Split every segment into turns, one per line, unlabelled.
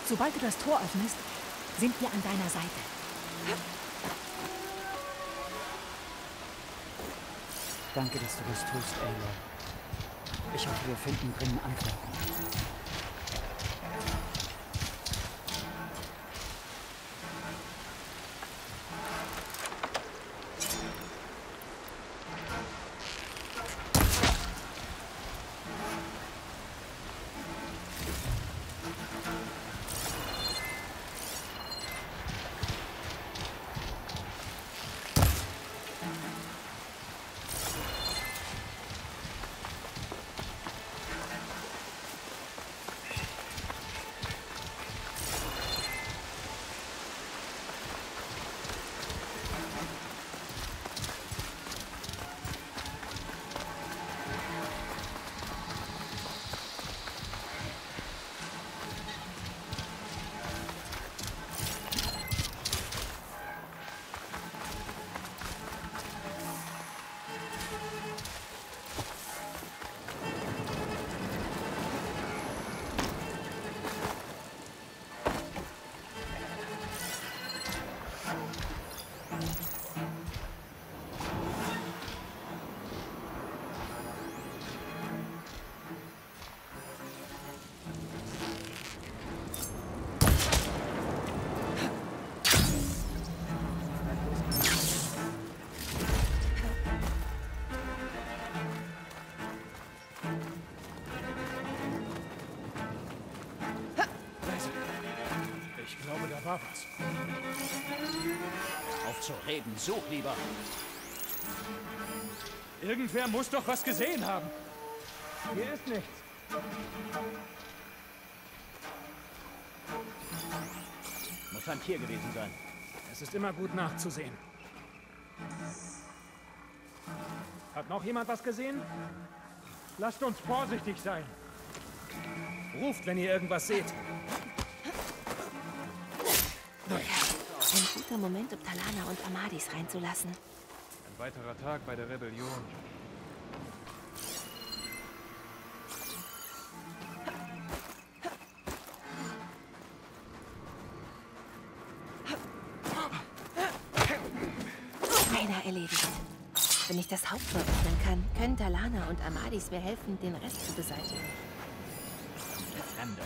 Sobald du das Tor öffnest, sind wir an deiner Seite.
Danke, dass du das tust, Aloy. Ich hoffe, wir finden können Antworten.
War was. Auf zu reden, such lieber. Irgendwer muss doch was gesehen haben. Hier ist nichts. Muss ein Tier gewesen sein. Es ist immer gut nachzusehen. Hat noch jemand was gesehen? Lasst uns vorsichtig sein. Ruft, wenn ihr irgendwas seht.
Ein guter Moment, um Talana und Amadis reinzulassen.
Ein weiterer Tag bei der Rebellion.
Einer erledigt. Wenn ich das Haupttor öffnen kann, können Talana und Amadis mir helfen, den Rest zu beseitigen.
Der Fremde.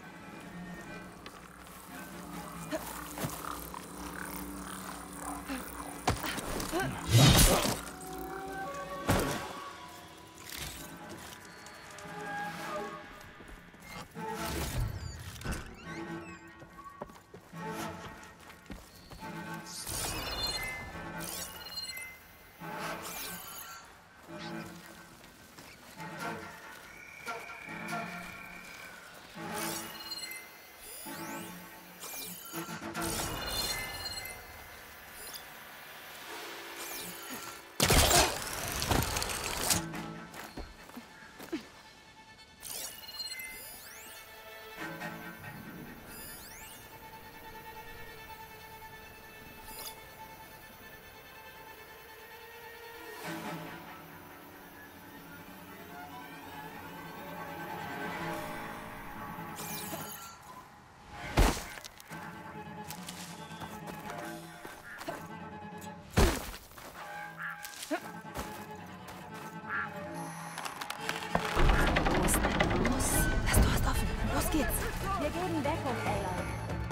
Wir geben Deckung, Aloy.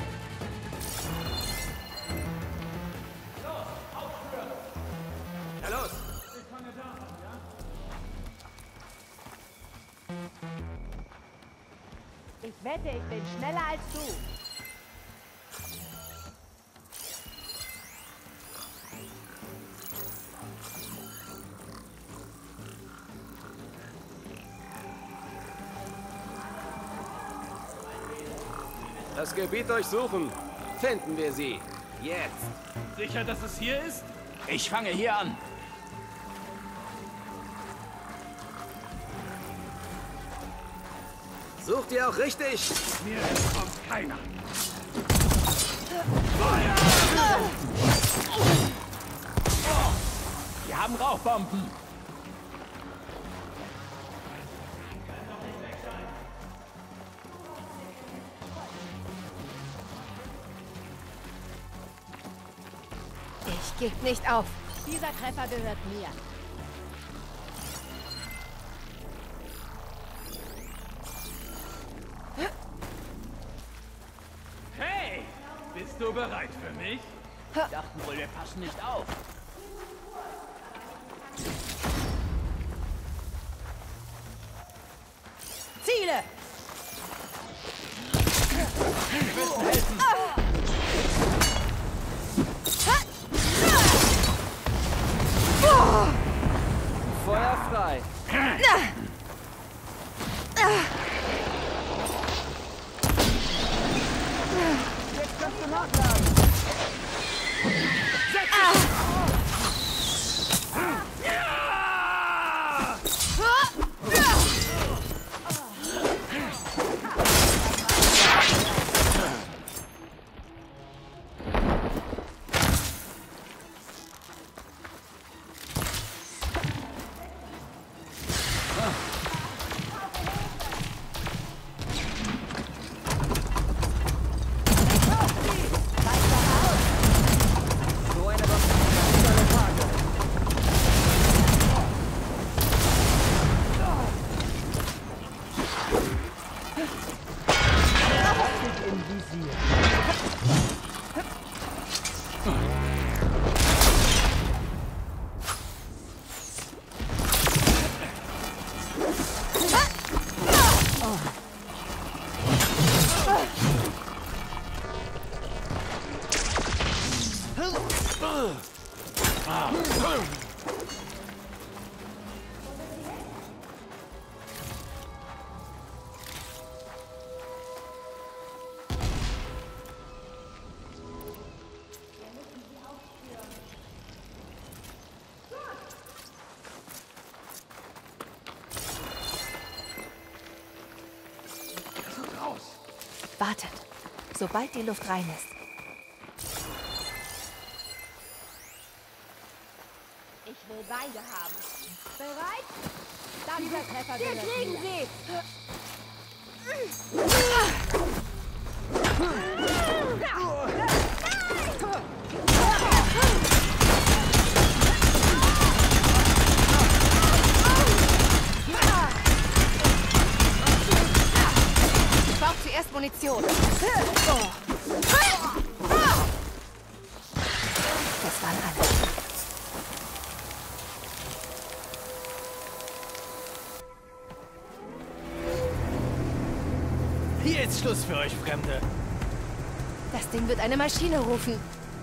Na los!
Ich wette, ich bin schneller als du.
Das Gebiet durchsuchen. Finden wir sie. Jetzt.
Sicher, dass es hier ist? Ich fange hier an.
Sucht ihr auch richtig?
Mir entkommt keiner. Wir haben Rauchbomben.
Gebt nicht auf.
Dieser Treffer gehört mir.
Hey! Bist du bereit für mich?
Dachten wohl, wir passen nicht auf.
Ziele!
Wir müssen helfen. Feuer frei. Jetzt kannst du nachladen.
Wartet, sobald die Luft rein ist.
Ich will beide haben. Bereit? Dann dieser Treffer gehört mir. Wir kriegen sie!
Ich brauche zuerst Munition. Das waren alle.
Hier ist Schluss für euch, Fremde.
Das Ding wird eine Maschine rufen.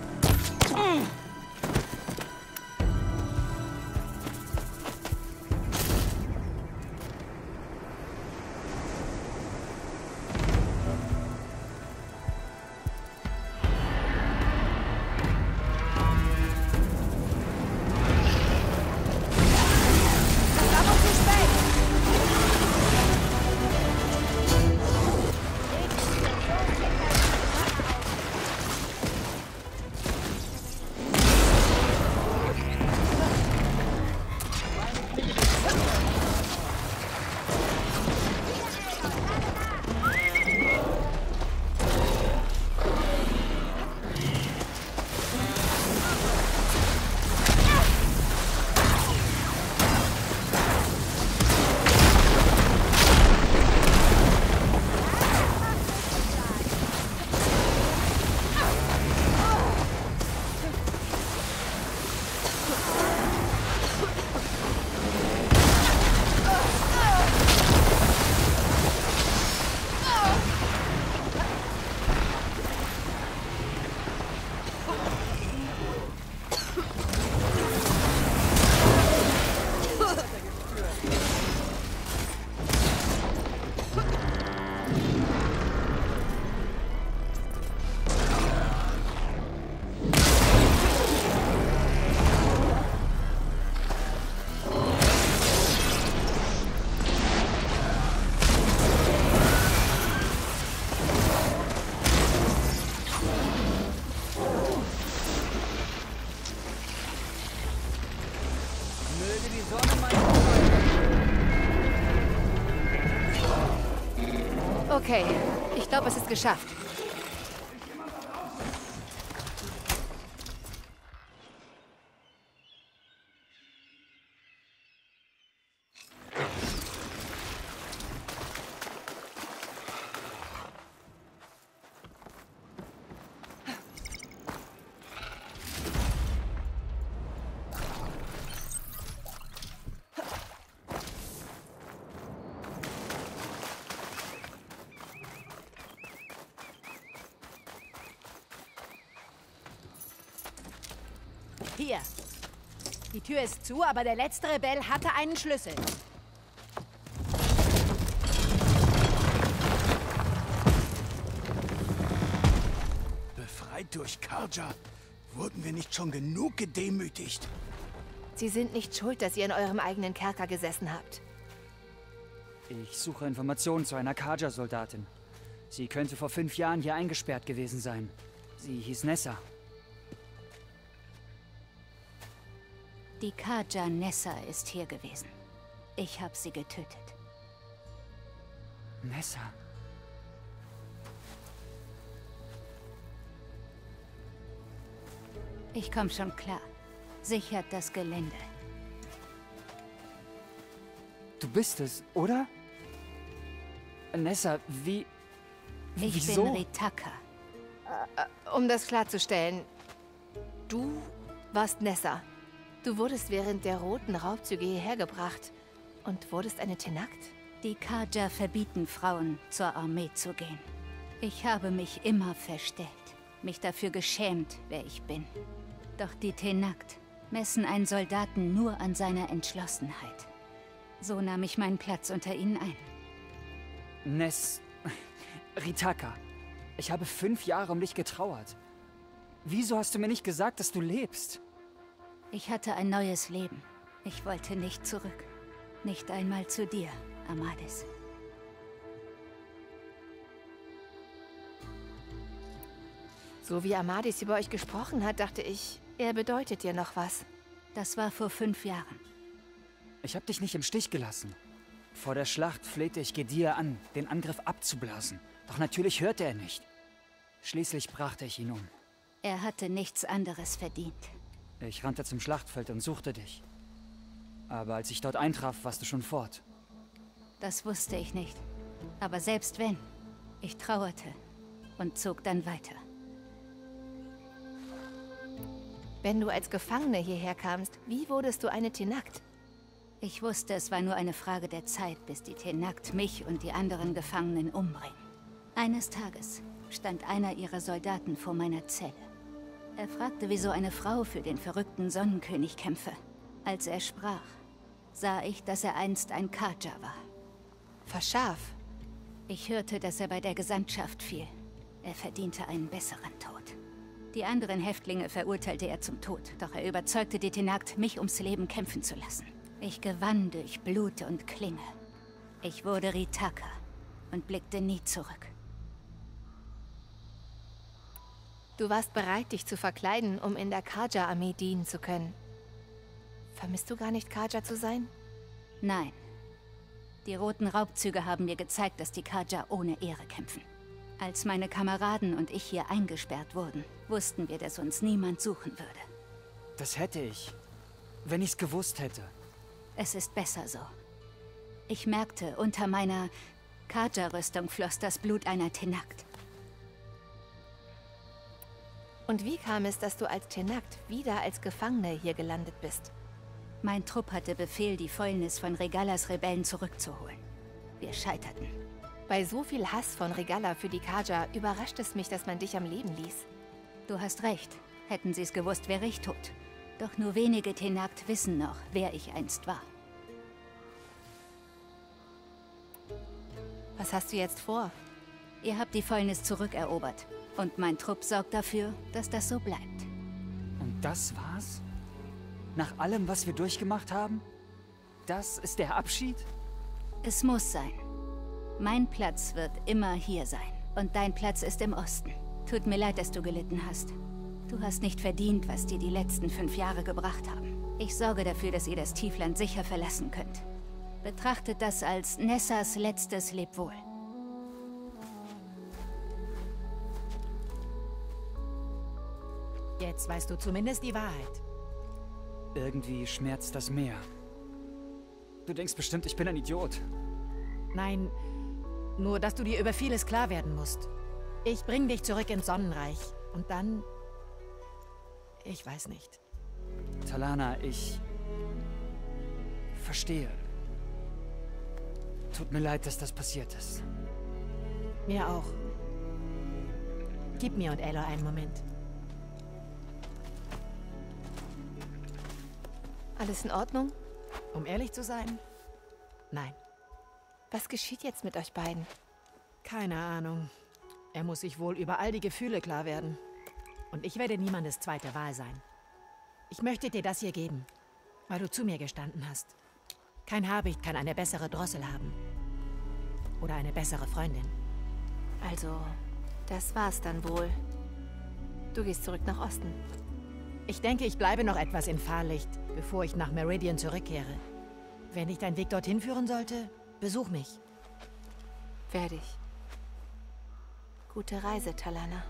Okay, ich glaube, es ist geschafft.
Hier. Die Tür ist zu, aber der letzte Rebell hatte einen Schlüssel.
Befreit durch Carja? Wurden wir nicht schon genug gedemütigt?
Sie sind nicht schuld, dass ihr in eurem eigenen Kerker gesessen habt.
Ich suche Informationen zu einer Carja-Soldatin. Sie könnte vor 5 Jahren hier eingesperrt gewesen sein. Sie hieß Nessa.
Die Carja Nessa ist hier gewesen. Ich habe sie getötet.
Nessa?
Ich komme schon klar. Sichert das Gelände.
Du bist es, oder? Nessa,
Ich
wieso?
bin Ritaka.
Um das klarzustellen, du warst Nessa. Du wurdest während der roten Raubzüge hierher gebracht und wurdest eine Tenakt?
Die Carja verbieten Frauen, zur Armee zu gehen. Ich habe mich immer verstellt, mich dafür geschämt, wer ich bin. Doch die Tenakt messen einen Soldaten nur an seiner Entschlossenheit. So nahm ich meinen Platz unter ihnen ein.
Ritaka, ich habe 5 Jahre um dich getrauert. Wieso hast du mir nicht gesagt, dass du lebst?
Ich hatte ein neues Leben. Ich wollte nicht zurück. Nicht einmal zu dir, Amadis.
So wie Amadis über euch gesprochen hat, dachte ich, er bedeutet dir noch was.
Das war vor 5 Jahren.
Ich habe dich nicht im Stich gelassen. Vor der Schlacht flehte ich Gedir an, den Angriff abzublasen. Doch natürlich hörte er nicht. Schließlich brachte ich ihn um.
Er hatte nichts anderes verdient.
Ich rannte zum Schlachtfeld und suchte dich. Aber als ich dort eintraf, warst du schon fort.
Das wusste ich nicht. Aber selbst wenn, ich trauerte und zog dann weiter.
Wenn du als Gefangene hierher kamst, wie wurdest du eine Tenakt?
Ich wusste, es war nur eine Frage der Zeit, bis die Tenakt mich und die anderen Gefangenen umbringen. Eines Tages stand einer ihrer Soldaten vor meiner Zelle. Er fragte, wieso eine Frau für den verrückten Sonnenkönig kämpfe. Als er sprach, sah ich, dass er einst ein Carja war.
Verscharf.
Ich hörte, dass er bei der Gesandtschaft fiel. Er verdiente einen besseren Tod. Die anderen Häftlinge verurteilte er zum Tod, doch er überzeugte die Tenakt, mich ums Leben kämpfen zu lassen. Ich gewann durch Blut und Klinge. Ich wurde Ritaka und blickte nie zurück.
Du warst bereit, dich zu verkleiden, um in der Carja-Armee dienen zu können. Vermisst du gar nicht, Carja zu sein?
Nein. Die roten Raubzüge haben mir gezeigt, dass die Carja ohne Ehre kämpfen. Als meine Kameraden und ich hier eingesperrt wurden, wussten wir, dass uns niemand suchen würde.
Das hätte ich, wenn ich's gewusst hätte.
Es ist besser so. Ich merkte, unter meiner Carja-Rüstung floss das Blut einer Tenakt.
Und wie kam es, dass du als Tenakt wieder als Gefangene hier gelandet bist?
Mein Trupp hatte Befehl, die Fäulnis von Regalas Rebellen zurückzuholen. Wir scheiterten.
Bei so viel Hass von Regala für die Carja überrascht es mich, dass man dich am Leben ließ.
Du hast recht. Hätten sie es gewusst, wäre ich tot. Doch nur wenige Tenakt wissen noch, wer ich einst war.
Was hast du jetzt vor?
Ihr habt die Fäulnis zurückerobert. Und mein Trupp sorgt dafür, dass das so bleibt.
Und das war's? Nach allem, was wir durchgemacht haben? Das ist der Abschied?
Es muss sein. Mein Platz wird immer hier sein. Und dein Platz ist im Osten. Tut mir leid, dass du gelitten hast. Du hast nicht verdient, was dir die letzten 5 Jahre gebracht haben. Ich sorge dafür, dass ihr das Tiefland sicher verlassen könnt. Betrachtet das als Nessas letztes Lebwohl.
Jetzt weißt du zumindest die Wahrheit.
Irgendwie schmerzt das mehr. Du denkst bestimmt, ich bin ein Idiot.
Nein, nur dass du dir über vieles klar werden musst. Ich bring dich zurück ins Sonnenreich. Und dann... Ich weiß nicht.
Talana, ich... verstehe. Tut mir leid, dass das passiert ist.
Mir auch. Gib mir und Aloy einen Moment.
Alles in Ordnung?
Um ehrlich zu sein? Nein.
Was geschieht jetzt mit euch beiden?
Keine Ahnung. Er muss sich wohl über all die Gefühle klar werden. Und ich werde niemandes zweite Wahl sein. Ich möchte dir das hier geben, weil du zu mir gestanden hast. Kein Habicht kann eine bessere Drossel haben. Oder eine bessere Freundin.
Also, das war's dann wohl. Du gehst zurück nach Osten.
Ich denke, ich bleibe noch etwas in Fahrlicht, bevor ich nach Meridian zurückkehre. Wenn dich dein Weg dorthin führen sollte, besuch mich.
Werde ich. Gute Reise, Talana.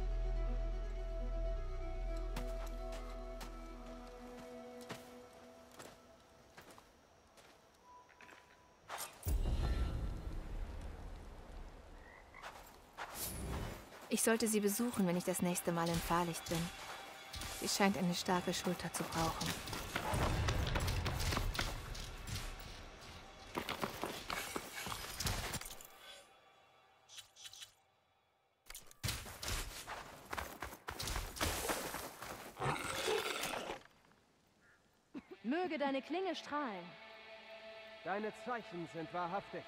Ich sollte sie besuchen, wenn ich das nächste Mal in Fahrlicht bin. Sie scheint eine starke Schulter zu brauchen.
Möge deine Klinge strahlen.
Deine Zeichen sind wahrhaftig.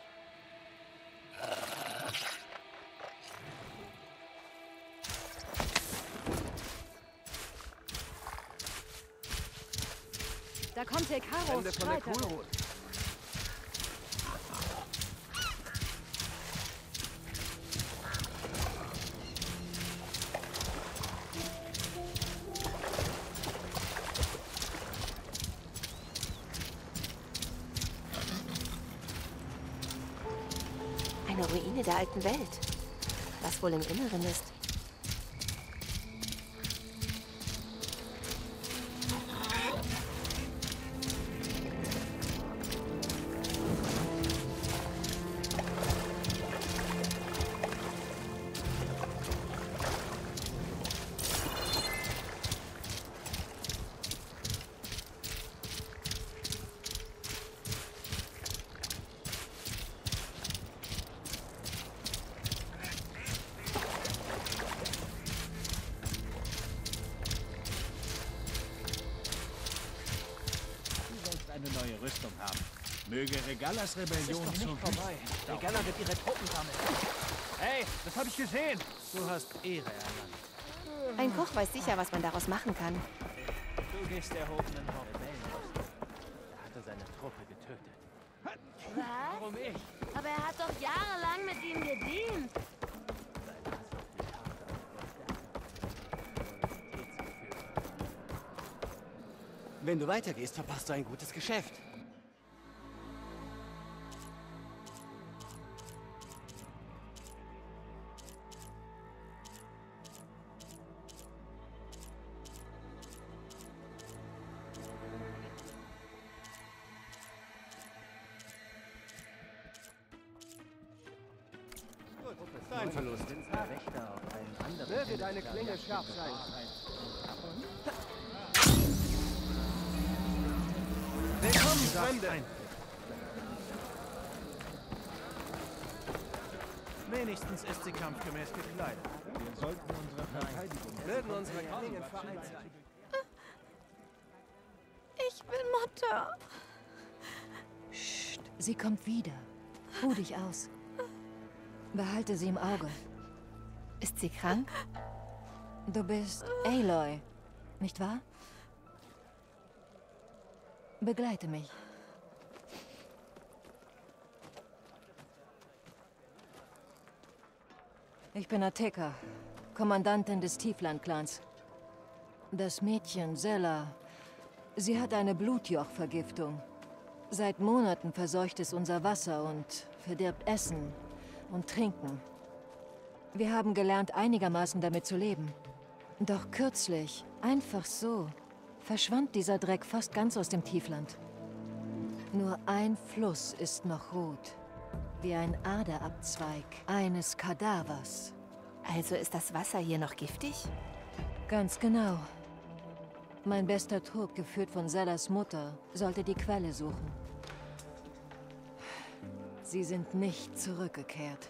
Da kommt Hekaros
Ende von der
Streiter.
Kulrut.
Eine Ruine der alten Welt. Was wohl im Inneren ist.
Eine neue Rüstung haben. Möge Regalas Rebellion
Ist doch nicht vorbei. Regalla wird ihre Truppen sammeln.
Hey, das habe ich gesehen. Du hast Ehre erlangt.
Ein Koch weiß sicher, was man daraus machen kann.
Du gehst der erhobenen Rebellen aus. Er hatte seine Truppe getötet.
Was?
Warum ich?
Aber er hat doch jahrelang mit ihnen gedient.
Wenn du weitergehst, verpasst du ein gutes Geschäft. Dein Verlust.
Möge deine Klinge scharf sein. Willkommen, Fremde!
Wenigstens ist sie kampfgemäß gekleidet. Wir sollten unsere Verteidigung...
Mögen unsere Klingen vereint sein.
Ich bin Mutter.
Psst, sie kommt wieder. Ruh dich aus. Behalte sie im Auge.
Ist sie krank?
Du bist Aloy, nicht wahr? Begleite mich. Ich bin Ateka, Kommandantin des Tiefland-Clans. Das Mädchen, Zella, sie hat eine Blutjoch-Vergiftung. Seit Monaten verseucht es unser Wasser und verdirbt Essen und Trinken. Wir haben gelernt, einigermaßen damit zu leben. Doch kürzlich, einfach so, verschwand dieser Dreck fast ganz aus dem Tiefland. Nur ein Fluss ist noch rot, wie ein Aderabzweig eines Kadavers.
Also ist das Wasser hier noch giftig?
Ganz genau. Mein bester Trupp, geführt von Zellas Mutter, sollte die Quelle suchen. Sie sind nicht zurückgekehrt.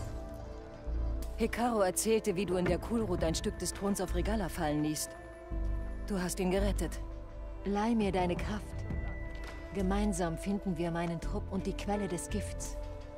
Hekaro erzählte, wie du in der Kulrut ein Stück des Throns auf Regalla fallen ließt.
Du hast ihn gerettet. Leih mir deine Kraft. Gemeinsam finden wir meinen Trupp und die Quelle des Gifts.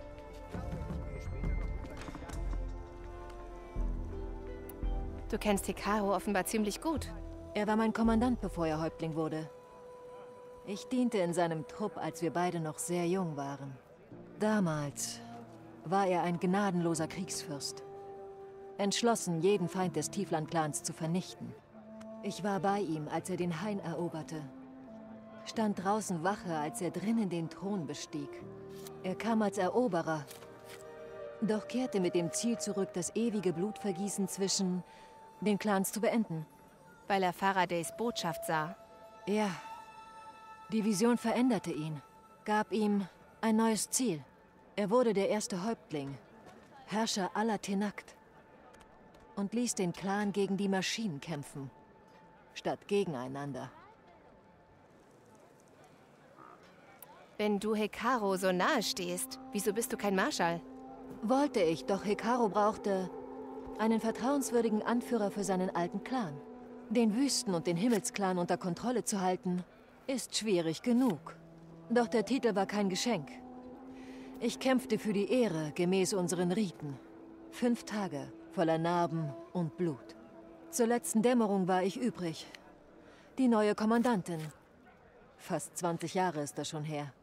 Du kennst Hekarro offenbar ziemlich gut.
Er war mein Kommandant, bevor er Häuptling wurde. Ich diente in seinem Trupp, als wir beide noch sehr jung waren. Damals war er ein gnadenloser Kriegsfürst. Entschlossen, jeden Feind des Tiefland-Clans zu vernichten. Ich war bei ihm, als er den Hain eroberte. Stand draußen Wache, als er drinnen den Thron bestieg. Er kam als Eroberer, doch kehrte mit dem Ziel zurück, das ewige Blutvergießen zwischen den Clans zu beenden.
Weil er Faradays Botschaft sah.
Ja. Die Vision veränderte ihn, gab ihm ein neues Ziel. Er wurde der erste Häuptling, Herrscher aller Tenakt. Und ließ den Clan gegen die Maschinen kämpfen, statt gegeneinander.
Wenn du Hekarro so nahe stehst, wieso bist du kein Marschall?
Wollte ich, doch Hekarro brauchte einen vertrauenswürdigen Anführer für seinen alten Clan. Den Wüsten- und den Himmelsclan unter Kontrolle zu halten, ist schwierig genug. Doch der Titel war kein Geschenk. Ich kämpfte für die Ehre, gemäß unseren Riten. 5 Tage, voller Narben und Blut. Zur letzten Dämmerung war ich übrig. Die neue Kommandantin. Fast 20 Jahre ist das schon her.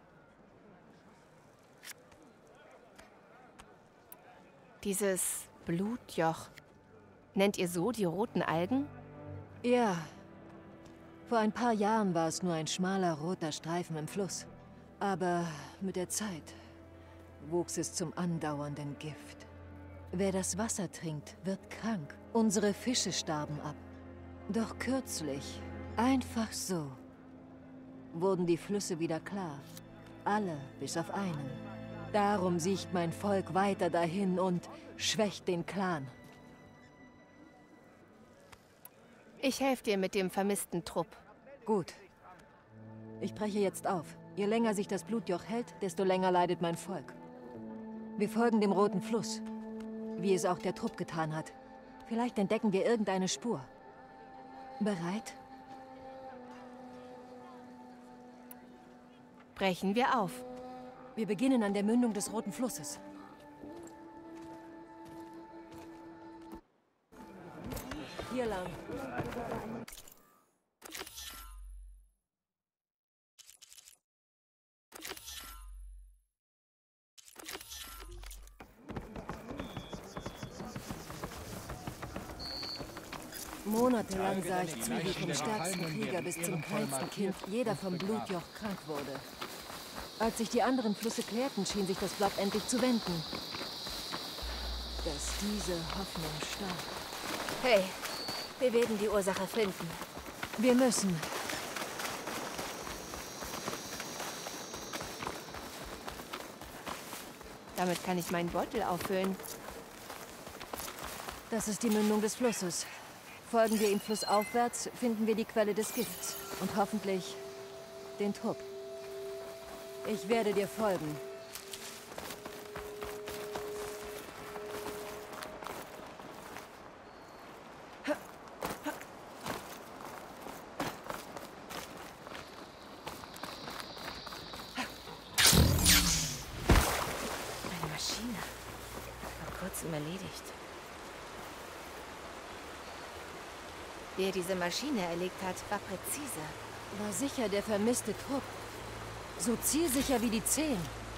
Dieses Blutjoch. Nennt ihr so die roten Algen?
Ja. Vor ein paar Jahren war es nur ein schmaler roter Streifen im Fluss. Aber mit der Zeit wuchs es zum andauernden Gift. Wer das Wasser trinkt, wird krank. Unsere Fische starben ab. Doch kürzlich, einfach so, wurden die Flüsse wieder klar. Alle bis auf einen. Darum siecht mein Volk weiter dahin und schwächt den Clan.
Ich helfe dir mit dem vermissten Trupp.
Gut. Ich breche jetzt auf. Je länger sich das Blutjoch hält, desto länger leidet mein Volk. Wir folgen dem Roten Fluss, wie es auch der Trupp getan hat. Vielleicht entdecken wir irgendeine Spur. Bereit?
Brechen wir auf.
Wir beginnen an der Mündung des Roten Flusses. Hier lang. Monatelang sah ich zu, wie vom stärksten Krieger bis zum kleinsten Kind jeder vom Blutjoch krank wurde. Als sich die anderen Flüsse klärten, schien sich das Blatt endlich zu wenden. Dass diese Hoffnung starb.
Hey, wir werden die Ursache finden.
Wir müssen.
Damit kann ich meinen Beutel auffüllen.
Das ist die Mündung des Flusses. Folgen wir ihm flussaufwärts, finden wir die Quelle des Gifts. Und hoffentlich den Trupp. Ich werde dir folgen.
Eine Maschine. Vor kurzem erledigt. Wer diese Maschine erlegt hat, war präzise.
War sicher der vermisste Trupp. So zielsicher wie die 10.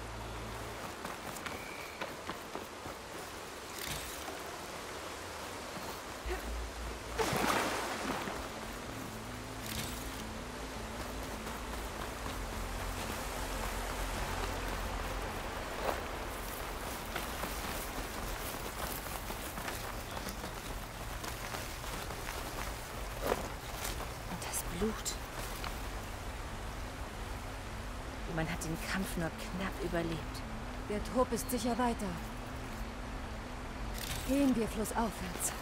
Und das Blut. Man hat den Kampf nur knapp überlebt.
Der Trupp ist sicher weiter. Gehen wir flussaufwärts.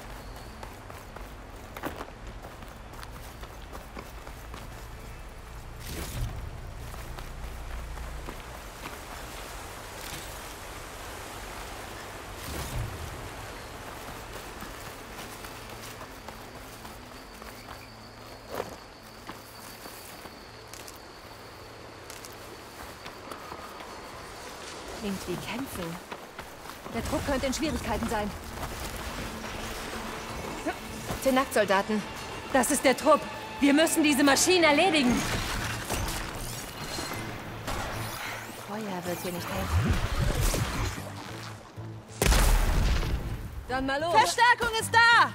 klingt wie Kämpfen.
Der Trupp könnte in Schwierigkeiten sein.
Tenakt-Soldaten.
Das ist der Trupp. Wir müssen diese Maschinen erledigen.
Feuer wird hier nicht helfen.
Dann mal los.
Verstärkung ist da!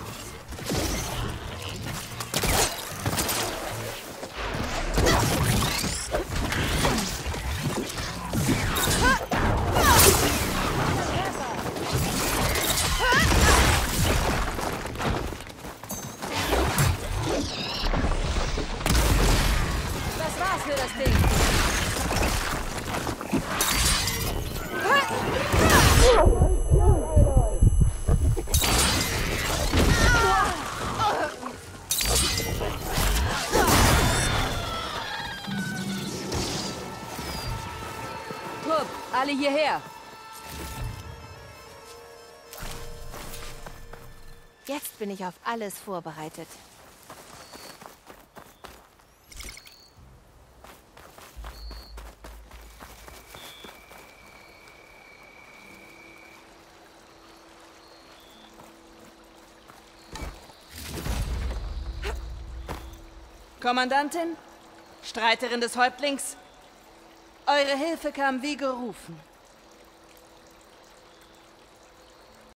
Das war's für das Ding. Trupp, alle hierher.
Jetzt bin ich auf alles vorbereitet.
Kommandantin, Streiterin des Häuptlings, eure Hilfe kam wie gerufen.